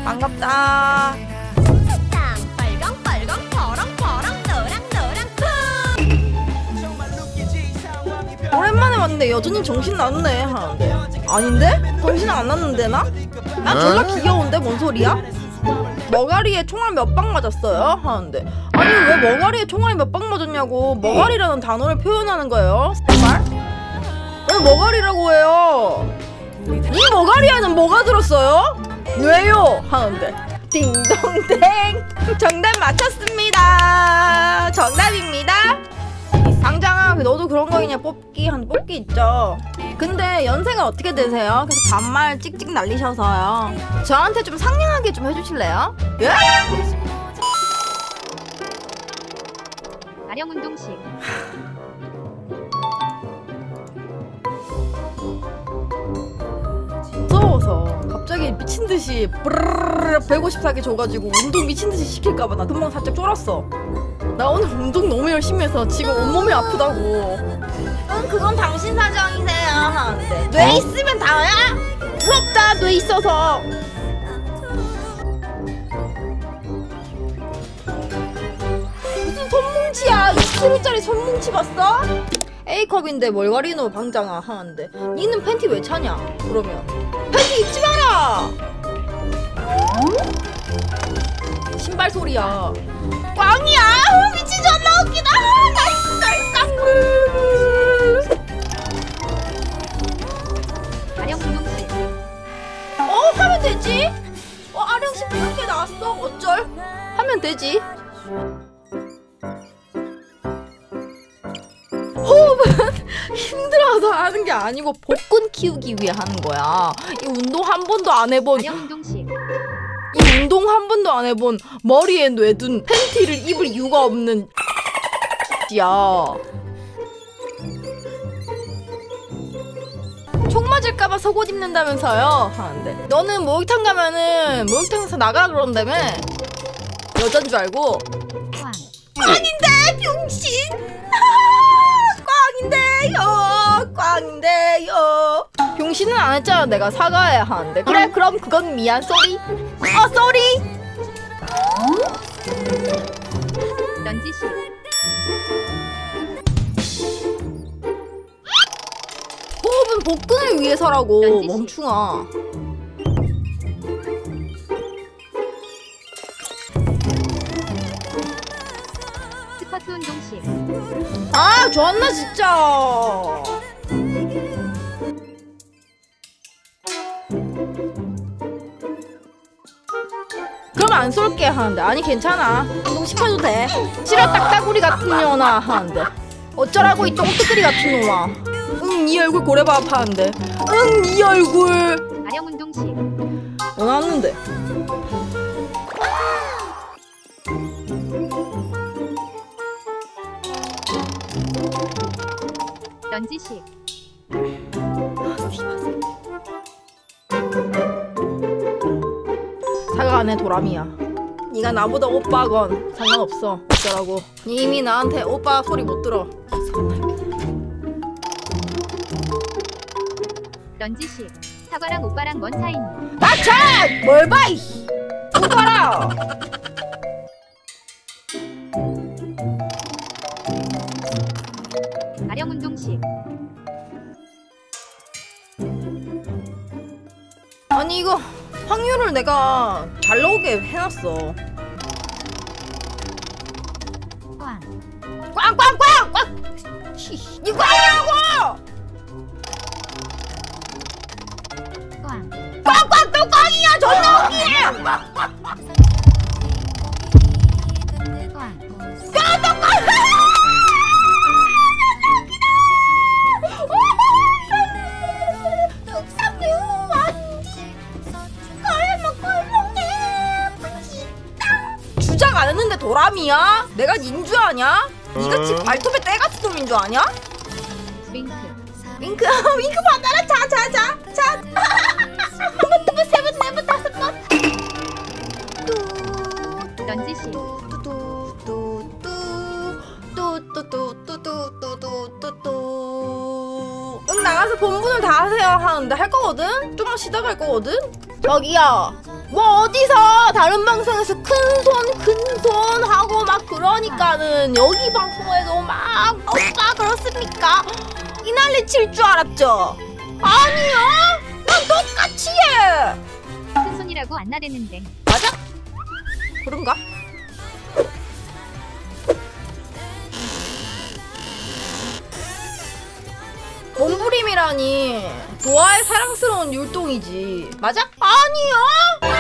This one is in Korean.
반갑다. 빨강 빨강 파랑 파랑 너랑 너랑 오랜만에 왔는데 여전히 정신 났네 하는데 아닌데? 정신 안 났는데 나? 난 졸라 귀여운데 뭔 소리야? 머가리에 총알 몇 방 맞았어요? 하는데 아니 왜 머가리에 총알이 몇 방 맞았냐고 머가리라는 단어를 표현하는 거예요? 정말? 왜 머가리라고 해요? 이 머가리에는 뭐가 들었어요? 뇌요! 하는데 딩동댕 정답 맞췄습니다. 정답입니다. 방장아 너도 그런 거 그냥 뽑기 한 뽑기 있죠. 근데 연세가 어떻게 되세요? 그래서 반말 찍찍 날리셔서요. 저한테 좀 상냥하게 좀 해주실래요? 예? 아령운동식 무서워서 갑자기 미친듯이 154개 줘가지고 운동 미친듯이 시킬까봐 나 금방 살짝 쫄았어. 나 오늘 운동 너무 열심히 해서 지금 온몸이 아프다고. 응 그건 당신 사정이세요 하는데 뇌 있으면 다야? 부럽다 뇌 있어서. 무슨 손뭉치야 2kg짜리 손뭉치 봤어? A컵인데 멀가리노 방장아 하는데 니는 팬티 왜 차냐? 그러면 팬티 입지 마라! 신발 소리야. 꽝이야! 미친 존나 웃기다! 나이스! 아령운동식 하면 되지? 아령 18개 나왔어? 어쩔? 하면 되지. 호흡은 힘들어서 하는 게 아니고 복근 키우기 위해 하는 거야. 이 운동 한 번도 안 해본 아령운동식 이 운동 한 번도 안 해본 머리에 뇌둔 팬티를 입을 이유가 없는 야. 총 맞을까봐 속옷 입는다면서요? 하는데 너는 목욕탕 가면은 목욕탕에서 나가 그런다며? 여잔 줄 알고? 꽝 꽝인데 병신! 꽝인데요. 병신은 안 했잖아. 내가 사과해야 하는데. 그래 그럼 그건 미안. 쏘리. 쏘리. 런지식 호흡은 복근을 위해서라고. 런지식. 멍충아. 스쿼트 운동식 아 좋았나 진짜. 그럼 안 쏠게 하는데 아니 괜찮아 운동 시켜도 돼. 싫어 딱따구리 같은 년아 하는데 어쩌라고 이 똥뜨끄리 같은 놈아. 응 네 얼굴 고래밥 하는데 응 네 얼굴 아령운동식 원하는데. 런지식 사과 안에 도람이야. 네가 나보다 오빠건 상관없어. 어쩌라고. 네 이미 나한테 오빠 소리 못 들어. 런지식 사과랑 오빠랑 뭔 차이니 나차! 뭘 봐! 이씨! 오빠라! 아령운동식 아니 이거 확률을 내가 잘 나오게 해놨어. 꽝 꽝꽝꽝! 꽝! 이거 아니라고! 꽝 꽝꽝 또 꽝이야! 존나 웃기네! 꽝 꽝또 꽝! 주작 안 했는데 도람이야? 내가 닌줄 아냐? 니같이 발톱에 때 같은 놈인 줄 아냐? 윙크 윙크 윙크 받아라. 자 한 번, 두 번, 세 번, 네 번, 다섯 번. 런지식 응 나가서 본분을 다 하세요 하는데 할 거거든? 좀만 쉬다 갈 거거든? 저기요 뭐 어디서 다른 방송에서 큰손 하고 막 그러니까는 여기 방송에도 막 오빠 그렇습니까? 이 난리 칠 줄 알았죠? 아니요! 난 똑같이 해! 큰 손이라고 안 나대는데. 맞아? 그런가? 몸부림이라니 좋아할 사랑스러운 율동이지 맞아? 아니요!